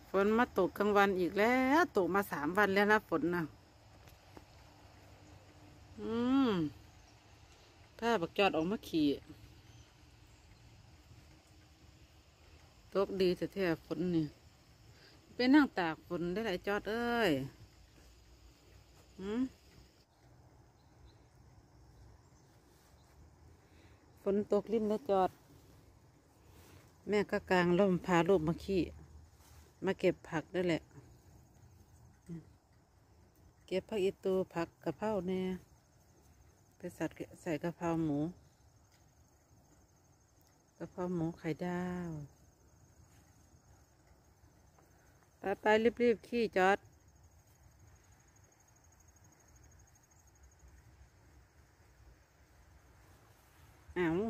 ฝนมาตกกลางวันอีกแล้วตกมา3 วันแล้วนะฝนนะถ้าบักจอดออกมาขี่ตกดีแท้ๆฝนนี่ไปนั่งตากฝนได้หลายจอดเอ้ยฝนตกริมแล้วจอดแม่ก็กางร่มพาลูกมาขี่มาเก็บผักได้แหละเก็บผักอีตูผักกะเพราเนี่ยไปใส่กะเพราหมูไข่ดาวไปรีบขี่จอดอ้าว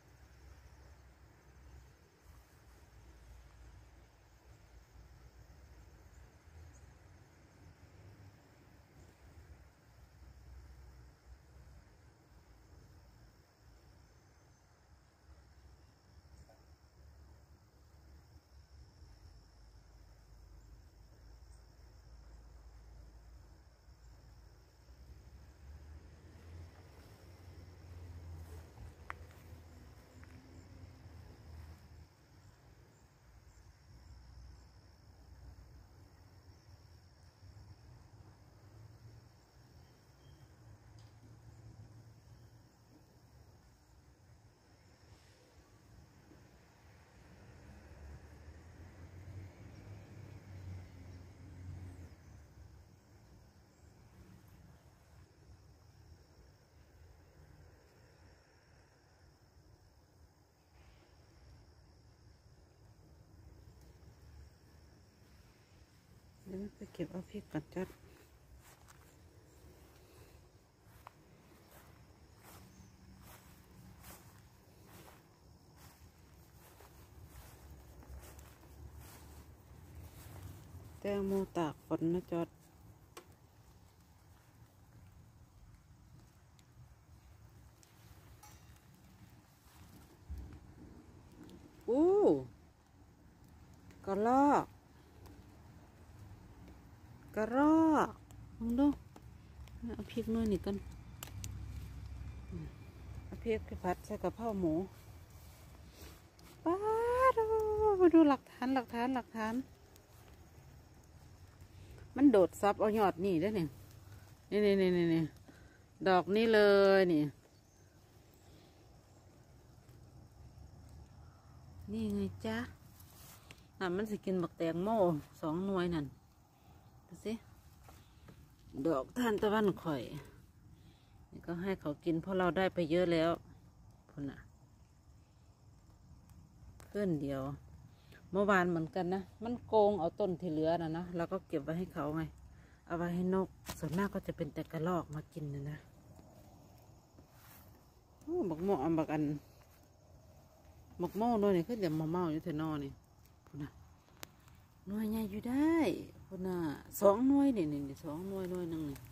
เดี๋ยวไปเก็บเอาพริกก่อนจอดแตงโมตากฝนนะจอดกระรอกมึงดูเอาพริกหน่อยนี่กันเอาพริกไปผัดใส่กะเพราหมูป้าดูมาดูหลักฐานมันโดดซับเอายอดนี่ด้วยนี่ดอกนี้เลยนี่ไงจ๊ะมันสิกินบักแตงโม2 หน่วยนั่นดูสิดอกทานตะวันข่อยนี่ก็ให้เขากินเพราะเราได้ไปเยอะแล้วพุ่นน่ะเพื่อนเดียวเมื่อวานเหมือนกันนะมันโกงเอาต้นที่เหลือนะเราก็เก็บไว้ให้เขาไงเอาไว้ให้นกส่วนมากก็จะเป็นแต่กระรอกมากินนะบักโม่บักอันบักโม่ด้วยนี่คือเดี๋ยวมาเมาอยู่เทนอนี่พุ่นน่ะหน่วยใหญ่อยู่ได้พุ่นน่ะ2 หน่วยนี่2 หน่วยหน่วยหนึ่งนี่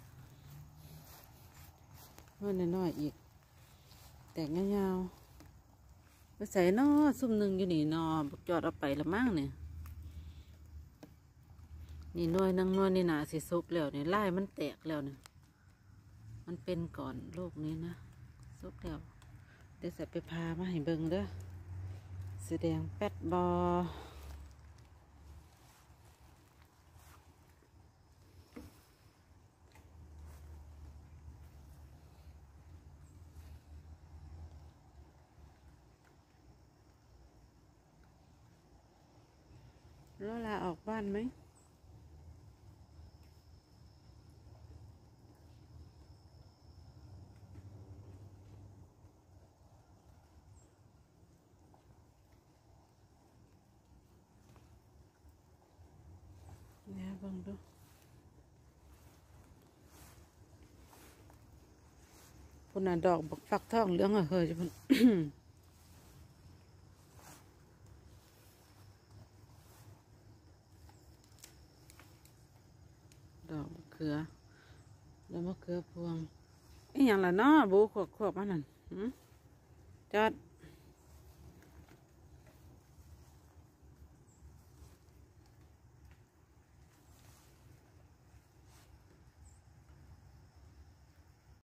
หน่วยน้อยอีกแตกยาวๆไปใส่นอซุ่มหนึ่งอยู่นี่นอบักจอดเอาไปละมั่งเนี่ยนี่หน่วยนี่หนาสิซุกแล้วเนี่ยไล่มันแตกแล้วเนี่ยมันเป็นก่อนลูกนี้นะซุกแล้วเดี๋ยวใส่ไปพามาให้เบิ่งเด้อสีแดงแป๊ดบอแล้วลาออกบ้านไหมเนี่ยบังดูพุ่นน่ะดอกบักฟักทองเหลืองเฮ้ยจะพุ่น ดอกมะเขือแล้วมะเขือพวงไอ้อย่างละเนาะบูขวบมันนั่นจอด